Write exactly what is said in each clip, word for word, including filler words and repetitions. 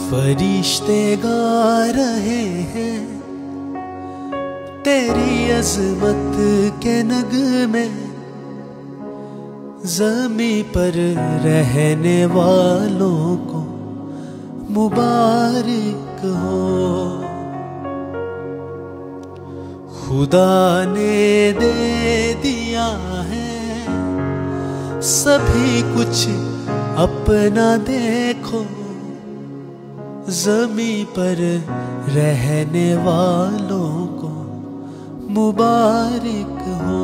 फरिश्ते गा रहे हैं तेरी अजमत के नगमे, ज़मीं पर रहने वालों को मुबारक हो। खुदा ने दे दिया है सभी कुछ अपना, देखो ज़मीं पर रहने वालों को मुबारक हो।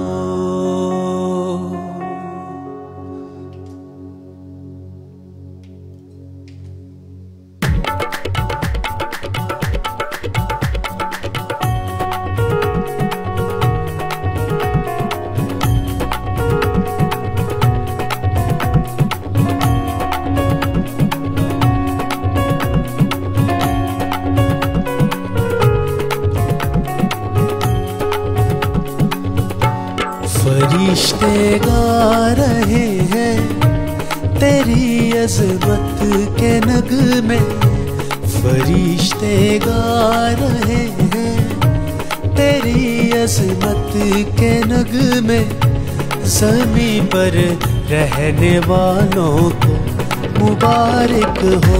फरिश्ते गा रहे हैं तेरी अजमत के नगमे, फरिश्ते गा रहे हैं तेरी अजमत के नगमे, ज़मीं पर रहने वालों को मुबारक हो।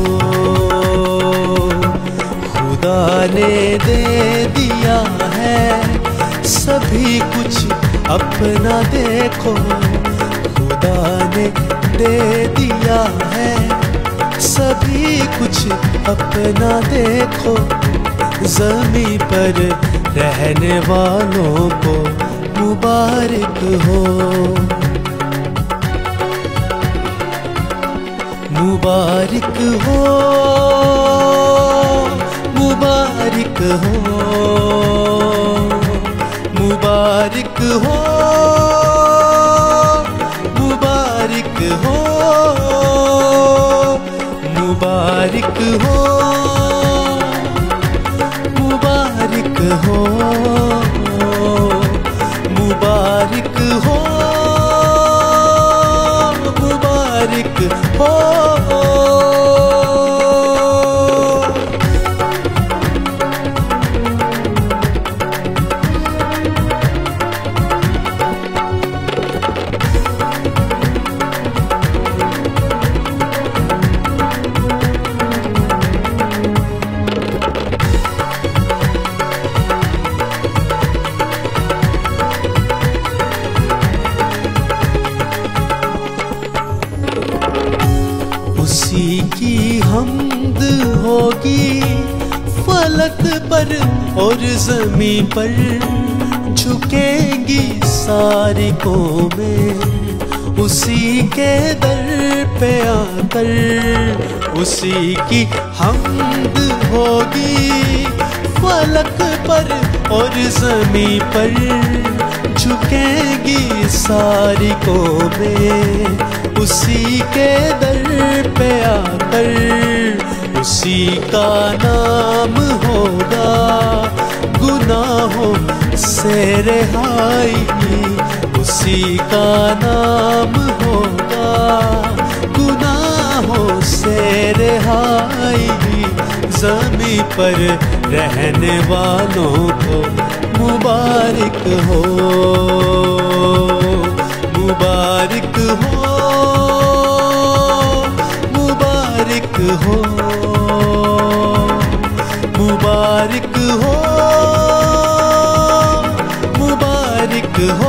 खुदा ने दे दिया है सभी कुछ अपना, देखो खुदा ने दे दिया है सभी कुछ अपना, देखो ज़मीं पर रहने वालों को मुबारक हो। मुबारक हो, मुबारक हो, मुबारक हो, मुबारक हो, मुबारक हो, मुबारक हो, मुबारक हो, मुबारक हो। उसी की हम्द होगी फलक पर और ज़मीं पर, झुकेंगी सारी कौमें उसी के दर पे आकर। उसी की हम्द होगी फलक पर और ज़मीं पर, झुकेंगी सारी कौमें उसी के दर पे आकर। उसी का नाम होगा गुनाहों से रिहाई, उसी का नाम होगा गुनाहों से रिहाई। ज़मीं पर रहने वालों को मुबारक हो, मुबारक हो, मुबारक हो, मुबारक हो, मुबारक हो।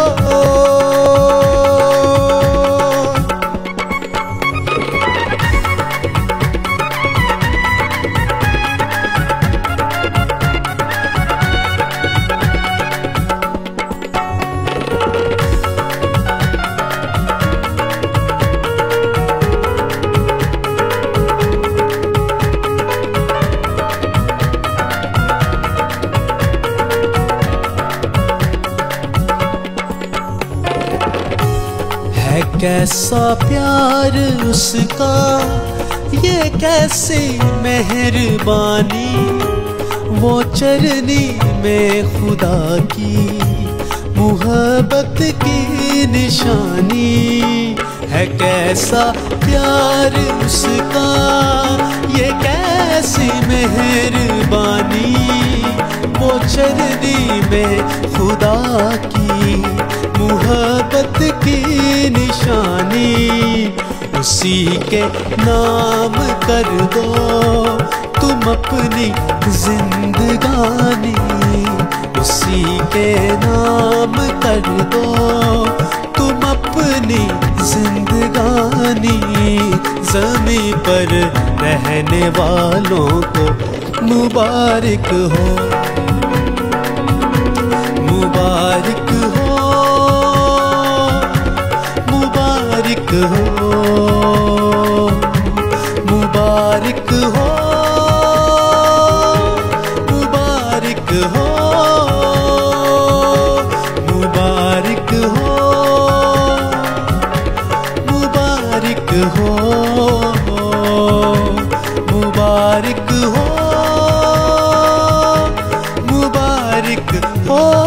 कैसा प्यार उसका, ये कैसी मेहरबानी, वो चरनी में खुदा की मोहब्बत की निशानी है। कैसा प्यार उसका, ये कैसी मेहरबानी, वो चरनी में खुदा की मोहब्बत की निशानी। उसी के नाम कर दो तुम अपनी जिंदगानी, उसी के नाम कर दो तुम अपनी जिंदगानी। ज़मीं पर रहने वालों को मुबारक हो, मुबारक हो, मुबारक हो, मुबारक हो, मुबारक हो, मुबारक हो, मुबारक हो, मुबारक हो, मुबारक हो।